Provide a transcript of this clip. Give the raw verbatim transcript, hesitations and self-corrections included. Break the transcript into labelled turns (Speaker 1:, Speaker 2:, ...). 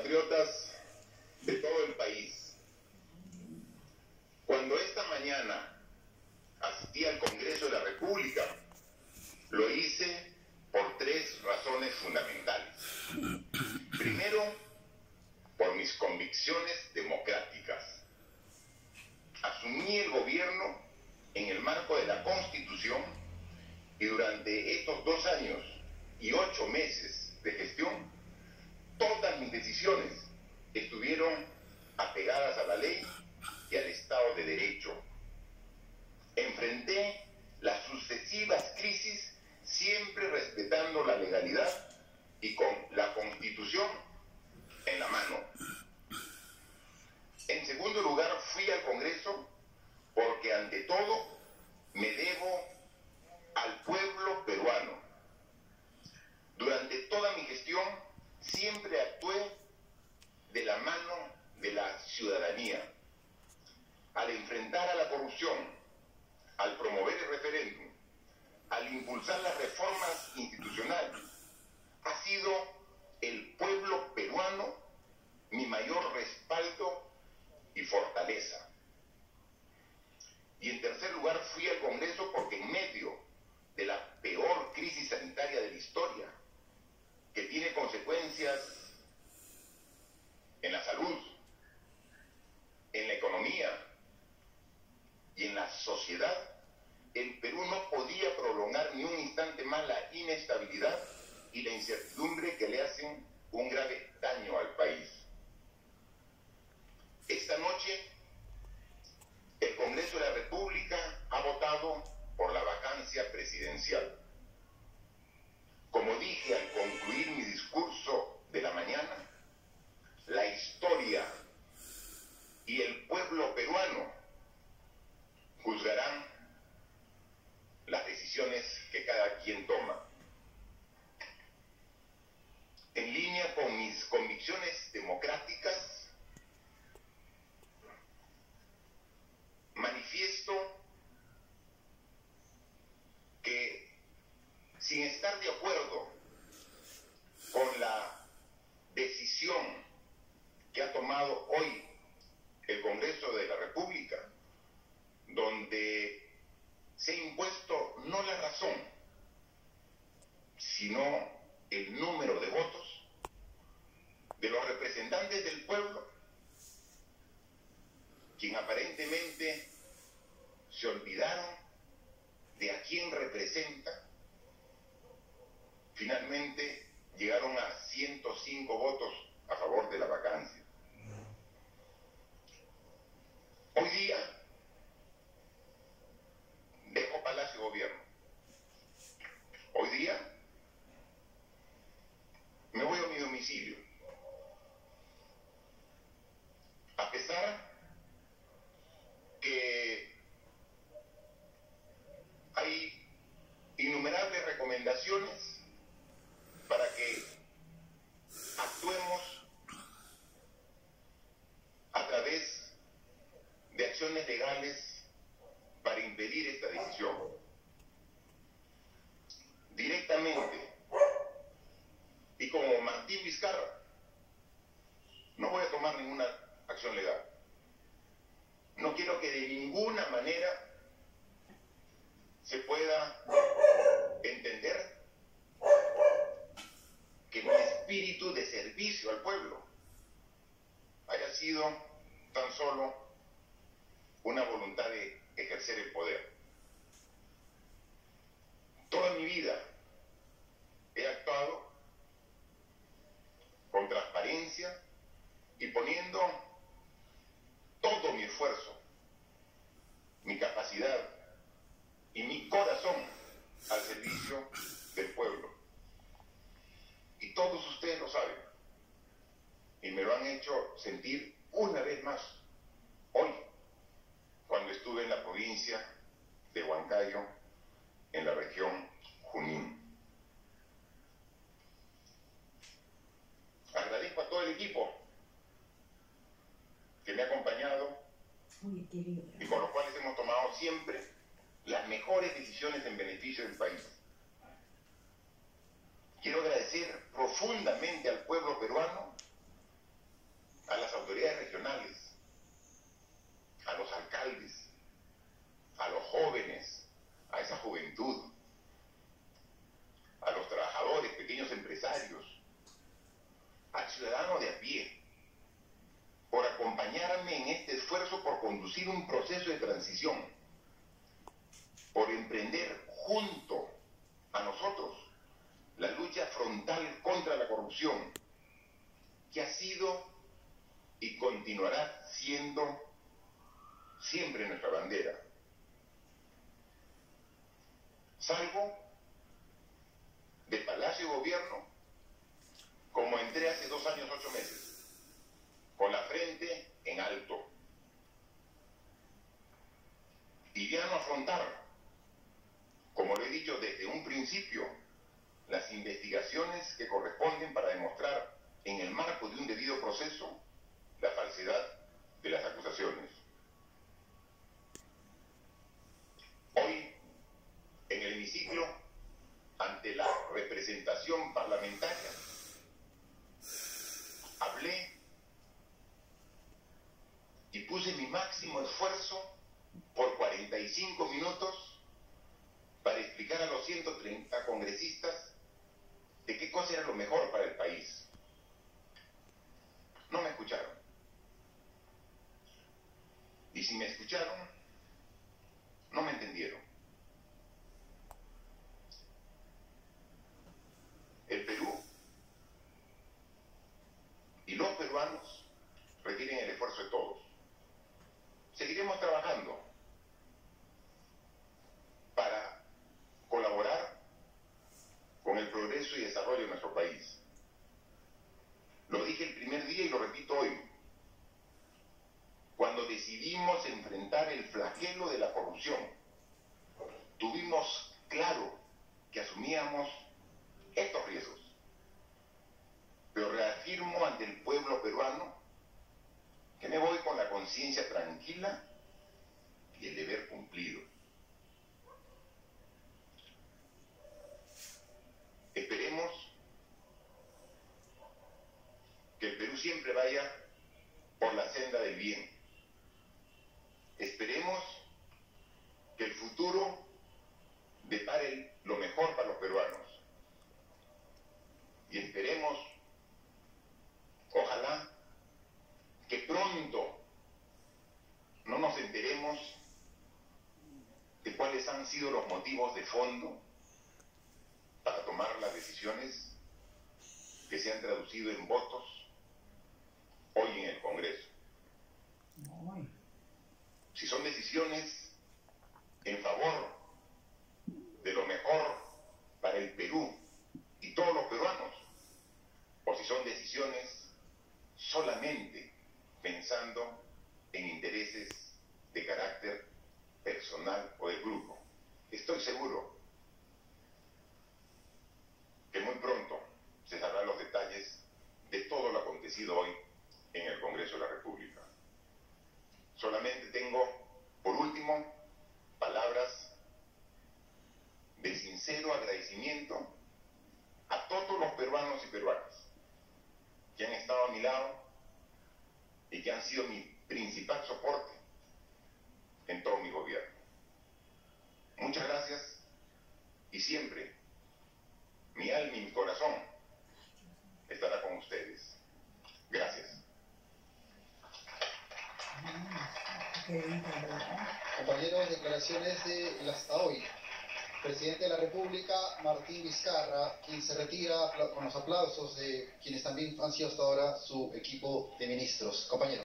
Speaker 1: compatriotas de todo el país, cuando esta mañana asistí al Congreso de la República, lo hice por tres razones fundamentales. Primero, por mis convicciones democráticas. Asumí el gobierno en el marco de la Constitución y durante estos dos años y ocho meses de gestión, todas mis decisiones estuvieron apegadas a la ley y al Estado de Derecho. Enfrenté las sucesivas crisis siempre respetando la legalidad y con la Constitución en la mano. En segundo lugar, fui al Congreso porque ante todo me debo al pueblo peruano. Durante toda mi gestión siempre actué de la mano de la ciudadanía. Al enfrentar a la corrupción, al promover el referéndum, al impulsar las reformas institucionales, ha sido el pueblo peruano mi mayor respaldo y fortaleza. Y en tercer lugar, fui al Congreso porque en medio de la peor crisis sanitaria de la historia, que tiene consecuencias en la salud, en la economía y en la sociedad, el Perú no podía prolongar ni un instante más la inestabilidad y la incertidumbre que le hacen un grave daño al país. Esta noche, el Congreso de la República ha votado por la vacancia presidencial. Como dije al concluir mi discurso de la mañana, la historia y el pueblo peruano juzgarán las decisiones que cada quien toma. En línea con mis convicciones democráticas, manifiesto que, sin estar de acuerdo con la decisión que ha tomado hoy el Congreso de la República, donde se ha impuesto no la razón, sino el número de votos de los representantes del pueblo, quien aparentemente se olvidaron de a quién representa, finalmente llegaron a ciento cinco votos a favor de la vacancia. Hoy día dejo Palacio de Gobierno. Hoy día me voy a mi domicilio. A pesar que hay innumerables recomendaciones para que actuemos a través de acciones legales para impedir esta decisión. Directamente y como Martín Vizcarra, no voy a tomar ninguna acción legal. No quiero que de ninguna manera se pueda entender que mi espíritu de servicio al pueblo haya sido tan solo una voluntad de ejercer el poder. Toda mi vida he actuado con transparencia y poniendo todo mi esfuerzo, mi capacidad y mi corazón al servicio del pueblo. Y todos ustedes lo saben. Y me lo han hecho sentir una vez más hoy, cuando estuve en la provincia de Huancayo, en la región Junín. Agradezco a todo el equipo que me ha acompañado y con los cuales hemos tomado siempre las mejores decisiones en beneficio del país. Quiero agradecer profundamente al pueblo peruano a las autoridades regionales, a los alcaldes, a los jóvenes, a esa juventud, a los trabajadores, pequeños empresarios, al ciudadano de a pie, por acompañarme en este esfuerzo por conducir un proceso de transición, por emprender junto a nosotros la lucha frontal contra la corrupción, que ha sido y continuará siendo siempre nuestra bandera. Salgo de Palacio de Gobierno como entré hace dos años, ocho meses, con la frente en alto. Y ya no afrontar, como lo he dicho desde un principio, las investigaciones que corresponden para demostrar en el marco de un debido proceso la falsedad de las acusaciones. Hoy, en el hemiciclo, ante la representación parlamentaria, hablé y puse mi máximo esfuerzo por cuarenta y cinco minutos para explicar a los ciento treinta congresistas de qué cosa era lo mejor para el país. No me escucharon. Y si me escucharon, no me entendieron. El Perú y los peruanos requieren el esfuerzo de todos. Seguiremos trabajando para colaborar con el progreso y desarrollo de nuestro país. Lo dije el primer día y lo repito hoy. Cuando decidimos enfrentar el flagelo de la corrupción, tuvimos claro que asumíamos estos riesgos. Pero reafirmo ante el pueblo peruano que me voy con la conciencia tranquila y el deber cumplido. Esperemos que el Perú siempre vaya por la senda del bien. Esperemos que el futuro depare lo mejor para los peruanos. Y esperemos, ojalá, que pronto no nos enteremos de cuáles han sido los motivos de fondo para tomar las decisiones que se han traducido en votos hoy en el Congreso. Si son decisiones en favor de lo mejor para el Perú y todos los peruanos, o si son decisiones solamente pensando en intereses de carácter personal o de grupo. Estoy seguro que muy pronto se sabrán los detalles de todo lo acontecido hoy en el Congreso de la República. Solamente tengo, por último, palabras de sincero agradecimiento a todos los peruanos y peruanas que han estado a mi lado y que han sido mi principal soporte en todo mi gobierno. Muchas gracias y siempre mi alma y mi corazón estará con ustedes. Gracias.
Speaker 2: Compañeros, declaraciones de hasta hoy. Presidente de la República, Martín Vizcarra, quien se retira con los aplausos de quienes también han sido hasta ahora su equipo de ministros. Compañeros.